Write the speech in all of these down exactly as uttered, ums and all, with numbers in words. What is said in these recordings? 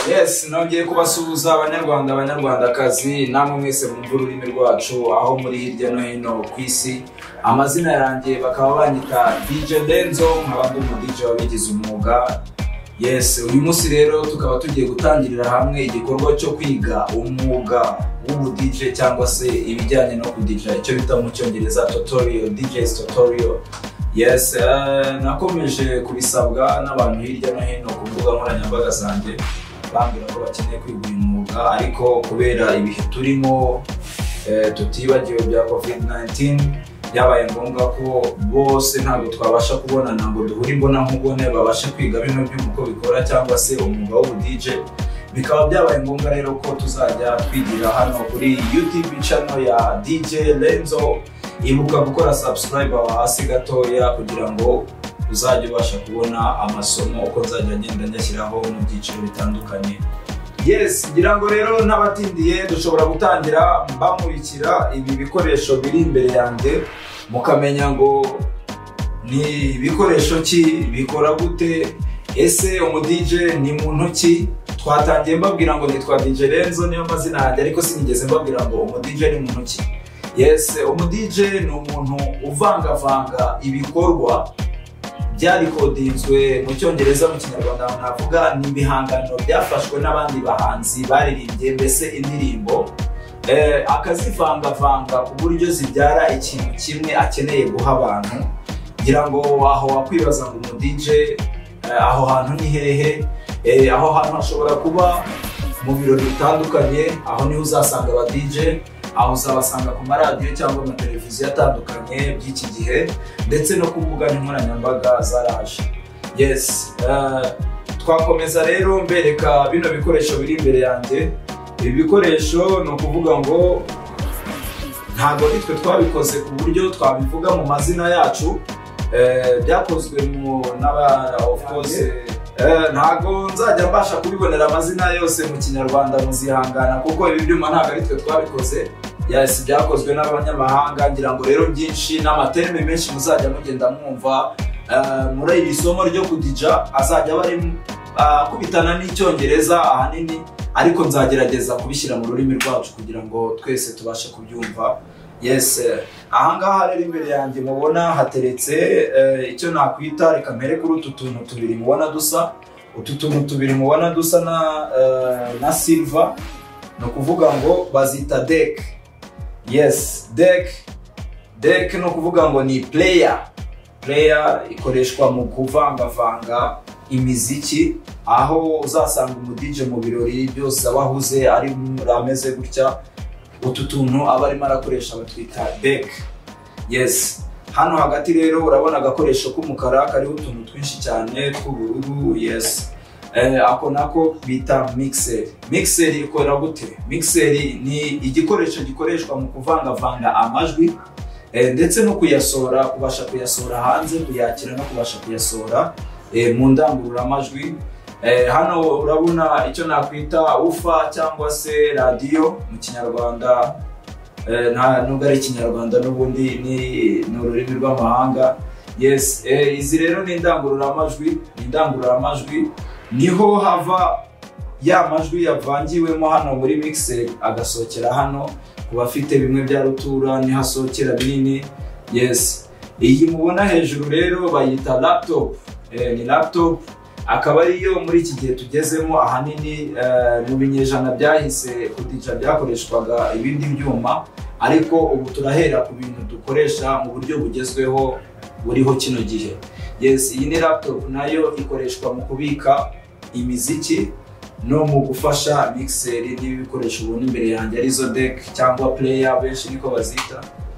Yes, nongeye kubasuhuza abanyarwanda abanyarwandakazi namwe mwese mwumva ururimi rwacu aho muri hirya no hino ku isi. Amazina yanjye bakaba banyita D J Lenzo, nkaba ndi umu D J wabigize umwuga. Yes, uyu munsi rero tukaba tugiye gutangirira hamwe igikorwa cyo kwiga umwuga w'ubu D J cyangwa se ibijyanye no ku D J, icyo bita mu cyongereza tutorial, D J's tutorial. Yes, uh, nakomeje kubisabwa n'abantu hirya no hino ku mbuga nkoranyambaga zanjye, bambwira ko bakeneye kwiga uyu mwuga, ariko kubera ibihe turimo eh, tutibagiwe bya covid nineteen byabaye ngombwa ko bose ntabwo twabasha kubonana ngo duhure imbona nkubone babashe kwiga bino by'uko bikora cyangwa se umwuga w'ubu D J. Bikaba byabaye ngombwa rero ko tuzajya twigira hano kuri YouTube channel ya D J Lenzo. Ibuka gukora subscribe aho hasi gatoya kugira ngo uzajye ubasha kubona amasomo uko nzajya ngenda nyashyiraho mu byiciro bitandukanye. Yes, ngira ngo rero n'abatindiye dushobora gutangira mbamurikira ibi bikoresho biri imbere yanjye, mukamenya ngo ni ibikoresho ki, bikora gute, ese umu D J ni muntu ki. Twatangiye mbabwira ngo nitwa D J Lenzo niyo mazina yanjye, ariko sinigeze mbabwira ngo umu D J ni muntu ki. Yes, umu D J ni umuntu uvangavanga ibikorwa byarikodinzwe mu cyongereza, mu kinyarwanda navuga ni ibihangano byafashwe n'abandi bahanzi baririmbye mbese indirimbo, eh, akazivangavanga ku buryo zibyara ikintu kimwe akeneye guha abantu. Ngira ngo aho wakwibaza ngo umu D J eh, aho hantu ni hehe? Eh, aho hantu hashobora kuba mu birori bitandukanye, aho niho uzasanga aba D J, aho uzabasanga ku maradiyo cyangwa mu televiziyo atandukanye by'iki gihe, ndetse no ku mbuga nkoranyambaga zaraje. Yes, uh, twakomeza rero mbereka bino bikoresho biri imbere yanjye. Ibi bikoresho ni ukuvuga ngo ntabwo nitwe twabikoze ku buryo twabivuga mu mazina yacu, uh, byakozwe mu n'aba of course. Uh, ntago nzajya mbasha kubibonera amazina yose mu kinyarwanda, muzihangana kuko ibi byuma ntabwo ari twe twabikoze. Yes, byakozwe n'abanyamahanga. Ngira ngo rero byinshi n'amaterme menshi muzajya mugenda mwumva uh, muri iri somo ryo kudija azajya bari akubitana uh, n'icyongereza ahanini, ariko nzagerageza kubishyira mu rurimi rwacu kugira ngo twese tubashe kubyumva. Yes, uh, ahangaha rero imbere yanjye mubona hateretse uh, icyo nakwita, reka mpere kuri utu tuntu tubiri mubona dusa. Utu tuntu tubiri mubona dusa na, uh, na silver, no kuvuga ngo bazita deck. Yes, deck. Deck no kuvuga ngo ni player. Player ikoreshwa mu kuvangavanga imiziki, aho uzasanga umu D J mu birori byose abahuze ari ameze gutya, utu tuntu aba arimo arakoresha batwita deck. Yes, hano hagati rero urabona agakoresho k'umukara kariho utuntu twinshi cyane tw'ubururu. Yes, eh, ako nako bita mixer. Mixer ikora gute? Mixer ni igikoresho gikoreshwa mu kuvangavanga amajwi, eh, ndetse no kuyasohora, kubasha kuyasohora hanze, kuyakira no kubasha kuyasohora eh, mu ndangururamajwi. Eh, hano urabona icyo nakwita ufa cyangwa se radio mu kinyarwanda, eh, nta nubwo ari ikinyarwanda n'ubundi ni ururimi rw'amahanga. Yes, eh, izi rero ni indangururamajwi, ni indangururamajwi niho hava ya majwi yavangiwemo hano muri mixer agasohokera hano ku bafite bimwe bya rutura, ni hasohokera binini. Yes, iyi mubona hejuru rero bayita laptop. Eh, ni laptop akaba ariyo muri iki gihe tugezemo ahanini. Uh, mu binyejana byahise kudija byakoreshwaga ibindi byuma, ariko ubu turahera ku bintu dukoresha mu buryo bugezweho buriho kino gihe. Yes, iyi ni laptop nayo ikoreshwa mu kubika imiziki no mu gufasha mixer n'ibikoresho ubona imbere yanjye arizo deck cyangwa player benshi niko bazita,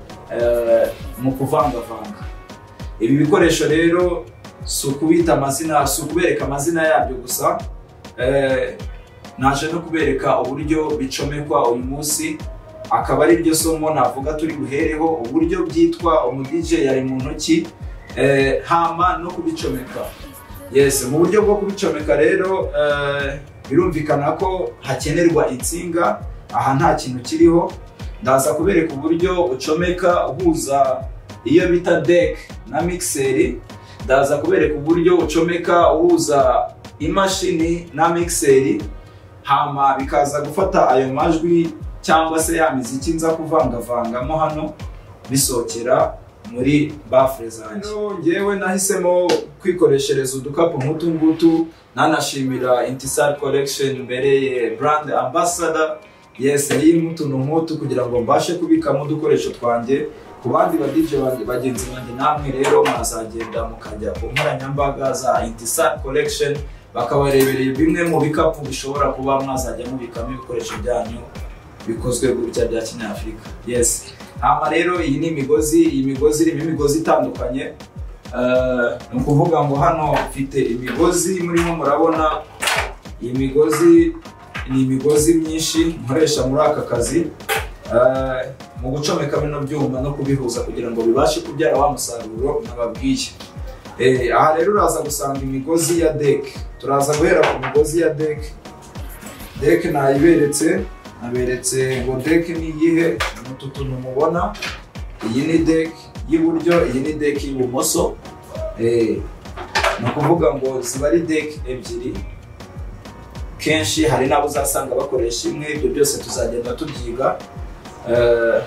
uh, mu kuvangavanga ibi bikoresho. Rero si ukubita amazina, si ukubereka amazina yabyo gusa, eh, naje no kubereka uburyo bicomekwa uyu munsi, akaba ari ryo somo navuga turi buhereho, uburyo byitwa umu D J yari mu ntoki, eh, hama no kubicomeka. Yes, mu buryo bwo kubicomeka rero eh, birumvikana ko hakenerwa insinga. Aha nta kintu kiriho, ndaza kubereka uburyo ucomeka uhuza iyo bita deck na mixer. Ndaza kubereka uburyo ucomeka uhuza imashini na mixer, hama bikaza gufata ayo majwi cyangwa se ya miziki nza kuvangavangamo hano bisokera muri bafure zanjye. Ngewe nahisemo kwikoreshereza udukapu nk'utu ngutu, nanashimira Intisar Collection mbereye brand ambassador. Yes, iyi utuntu nk'utu kugira ngo mbashe kubikamo udukoresho twanjye. Ku bandi ba D J bagenzi banjye namwe rero mwazagenda mukajya ku nkoranyambaga za Intisar Collection bakabarebereye bimwe mu bikapu bishobora kuba mwazajya mubikamo ibikoresho byanyu bikozwe gutya bya Kinyafrika. Yes, hama rero iyi ni imigozi, iyi migozi irimo imigozi itandukanye. Uh, ni ukuvuga ngo hano mfite imigozi murimo murabona, iyi migozi ni imigozi myinshi nkoresha muri aka kazi uh, mu gucomeka bino byuma no kubihuza kugira ngo bibashe kubyara wa musaruro nababwiye. Eh, aha rero uraza gusanga imigozi ya deck. Turaza guhera ku migozi ya deck. Deck nayiberetse, naberetse ngo deck ni iyihe, mutu tuntu mubona. Iyi ni deck y'iburyo, iyi ni deck y'ibumoso. Eh, no kuvuga ngo ziba ari deck ebyiri. Kenshi hari nabo uzasanga bakoresha imwe, ibyo byose tuzagenda tubyiga. Uh,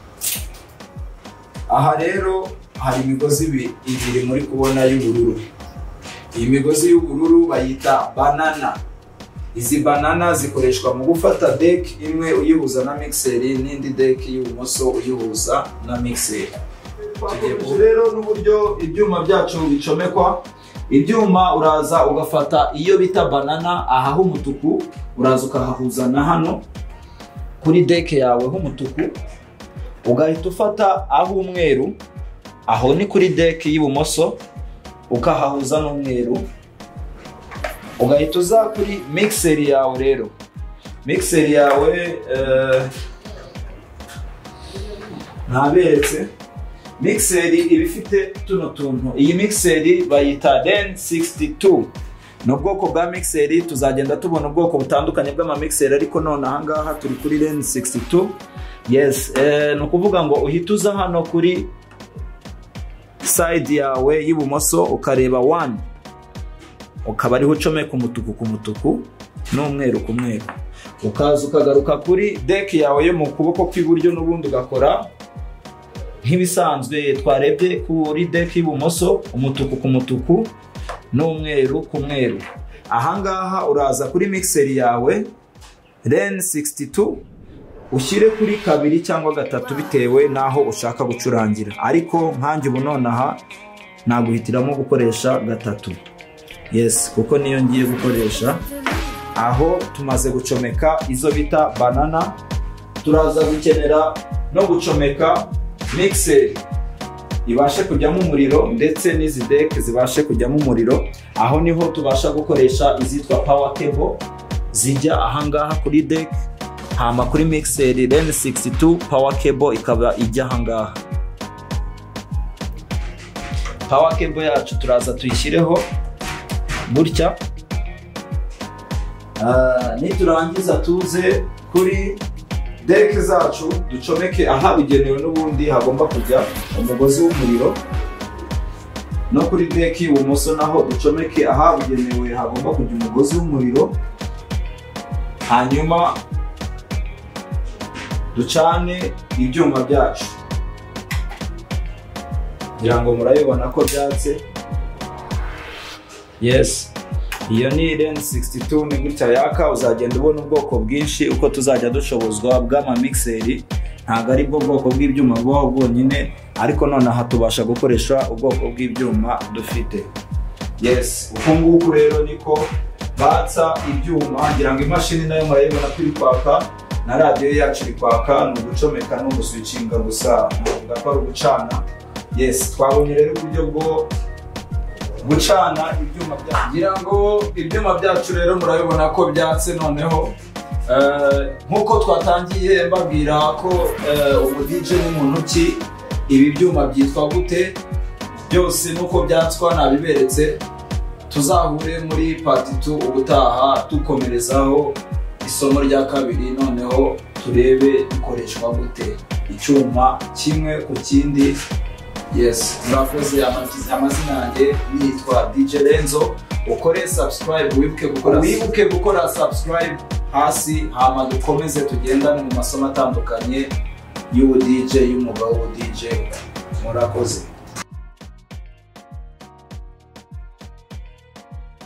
aha rero hari imigozi ibiri muri kubona y'ubururu. Iyi migozi y'ubururu bayita banana. Izi banana zikoreshwa mu gufata deck imwe uyihuza na mixer, n'indi deck y'ubumoso uyihuza na mixer. Tugiye rero n'uburyo ibyuma byacu bicomekwa. Ibyuma uraza ugafata iyo bita banana aha h'umutuku, uraza ukahahuza na hano kuri deck yawe h'umutuku, ugahita ufata aho umweru, aho ni kuri deck y'ibumoso, ukahahuza n'umweru, ugahita uza kuri mixer yawe. Rero mixer yawe uh, naberetse mixer ibifite tuno tuntu. Iyi mixer bayita Ren sixty-two. No bwoko bwa mixer tuzagenda tubona ubwoko butandukanye bw'ama mixer, ariko none aha ngaha turi kuri Ren sixty-two. Yes, eh, no kuvuga ngo uhituza hano kuri side yawe y'ibumoso ukareba one, ukaba ariho ucomeka umutuku ku mutuku n'umweru ku mweru, ukaza ukagaruka kuri deck yawe yo mu kuboko kw'iburyo n'ubundi ugakora nk'ibisanzwe twarebye kuri deck y'ibumoso, umutuku ku mutuku n'umweru ku mweru. Aha ngaha uraza kuri mixer yawe Ren sixty-two ushyire kuri kabiri cyangwa gatatu bitewe naho ushaka gucurangira, ariko nkanjye ubu nonaha naguhitiramo gukoresha gatatu. Yes, kuko niyo ngiye gukoresha. Aho tumaze gucomeka izo bita banana, turaza gukenera no gucomeka mixer ibashe kujyamo umuriro ndetse n'izi deck zibashe kujyamo umuriro. Aho niho tubasha gukoresha izitwa power cable zijya aha ngaha kuri deck, hama kuri mixer Ren sixty-two power cable ikaba ijya aha ngaha. Power cable yacu turaza tuyishyireho gutya. Uh, niturangiza tuze kuri deck zacu ducomeke ahabigenewe, n'ubundi hagomba kujya umugozi w'umuriro, no kuri deck y'ibumoso naho ducomeke ahabigenewe hagomba kujya umugozi w'umuriro. Hanyuma ducane ibyuma byacu, ngira ngo murabibona ko byatse. Yes, iyo ni Ren sixty-two ni gutya yaka. Uzagenda ubona ubwoko bwinshi uko tuzajya dushobozwa bw'ama mixer. Ntago ari bwo bwoko bw'ibyuma bubaho bwonyine, ariko none aha tubasha gukoresha ubwoko bw'ibyuma dufite. Yes, uko nguko rero niko batsa ibyuma. Ngira ngo imashini nayo murayibona kuri kwaka, na radio yacu iri kwaka, ni ugucomeka no guswitchinga gusa, ntabwo ko ari ugucana. Yes, twabonye rero uburyo bwo gucana ibyuma byacu. Ngira ngo ibyuma byacu rero murabibona ko byatse. Noneho nkuko twatangiye mbabwira ko ubu D J ni muntu ki, ibi byuma byitwa gute, byose nuko byatswa nabiberetse. Tuzahure muri part two ubutaha dukomerezaho isomo rya kabiri, noneho turebe ikoreshwa gute icyuma kimwe ku kindi. Yes, murakoze. Amazina yanjye nitwa D J Renzo. Ukore subscribe, wibuke gukora wibuke gukora subscribe, hasi hama dukomeze tugendane mu masomo atandukanye y'ubu D J y'umwuga w'ubu D J. Murakoze.